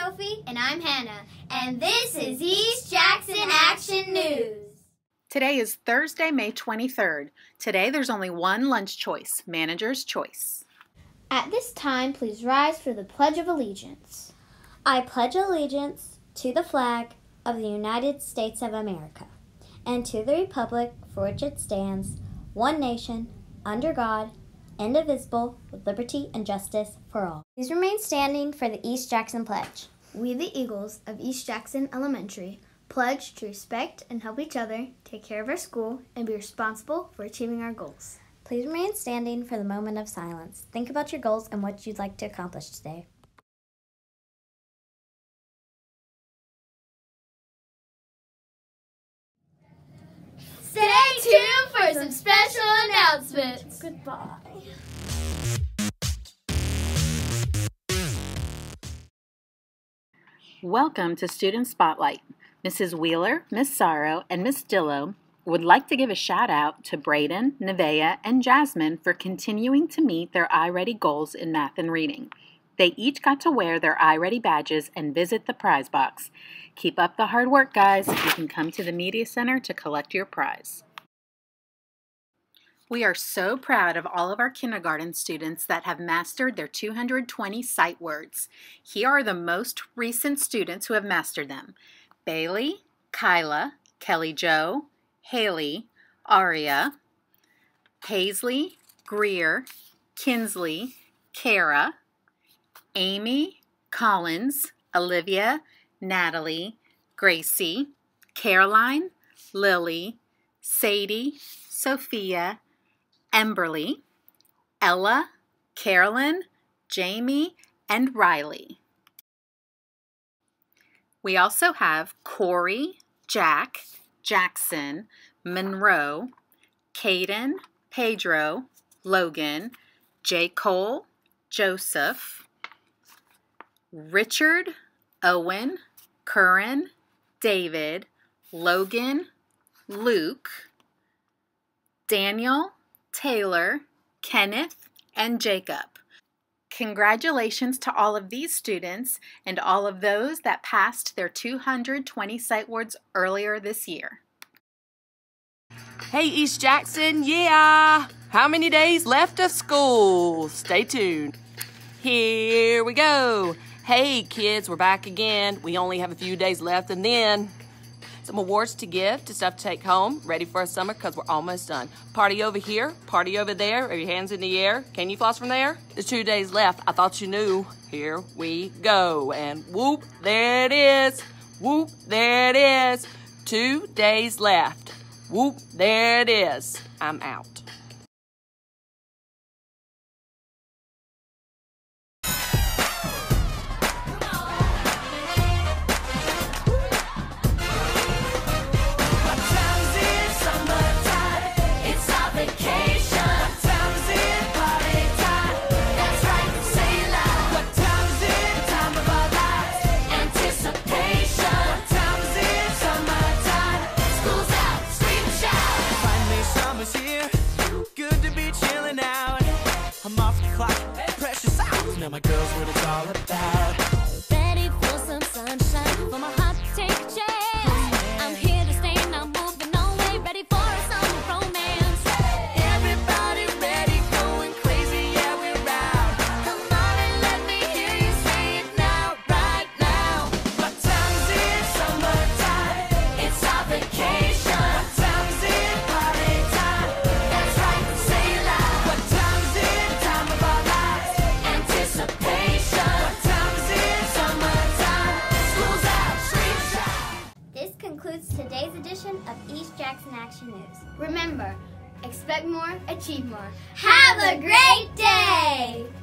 Sophie. And I'm Hannah. And this is East Jackson Action News. Today is Thursday, May 23rd. Today there's only one lunch choice, manager's choice. At this time, please rise for the Pledge of Allegiance. I pledge allegiance to the flag of the United States of America and to the republic for which it stands, one nation, under God, indivisible, with liberty and justice for all. Please remain standing for the East Jackson Pledge. We, the Eagles of East Jackson Elementary, pledge to respect and help each other, take care of our school, and be responsible for achieving our goals. Please remain standing for the moment of silence. Think about your goals and what you'd like to accomplish today. Stay tuned for some special announcements. Goodbye. Welcome to Student Spotlight. Mrs. Wheeler, Miss Sorrow, and Miss Dillow would like to give a shout out to Braden, Nevaeh, and Jasmine for continuing to meet their iReady goals in math and reading. They each got to wear their iReady badges and visit the prize box. Keep up the hard work, guys. You can come to the Media Center to collect your prize. We are so proud of all of our kindergarten students that have mastered their 220 sight words. Here are the most recent students who have mastered them: Bailey, Kyla, Kelly Jo, Haley, Aria, Paisley, Greer, Kinsley, Kara, Amy, Collins, Olivia, Natalie, Gracie, Caroline, Lily, Sadie, Sophia, Emberly, Ella, Carolyn, Jamie, and Riley. We also have Corey, Jack, Jackson, Monroe, Caden, Pedro, Logan, J. Cole, Joseph, Richard, Owen, Curran, David, Logan, Luke, Daniel, Taylor, Kenneth, and Jacob. Congratulations to all of these students and all of those that passed their 220 sight words earlier this year. Hey, East Jackson, yeah! How many days left of school? Stay tuned. Here we go. Hey, kids, we're back again. We only have a few days left, and then some awards to give, to stuff to take home, ready for a summer because we're almost done. Party over here, party over there, have your hands in the air. Can you floss from there? There's 2 days left. I thought you knew. Here we go. And whoop, there it is. Whoop, there it is. 2 days left. Whoop, there it is. I'm out. Now my girl's what it's all about. Ready for some sunshine, for my heart to take a chance. I'm here to stay, not moving no way. Ready for a summer romance. Everybody ready, going crazy, yeah, we're out. Come on and let me hear you say it now, right now. What time is it? Summertime. It's our vacation. What time is it? Party time. That's right, say it loud. What time is it? Time of our lives. Anticipation. What time is it? Summertime. School's out, scream shout. This concludes today's edition of East Jackson Action News. Remember, expect more, achieve more. Have a great day!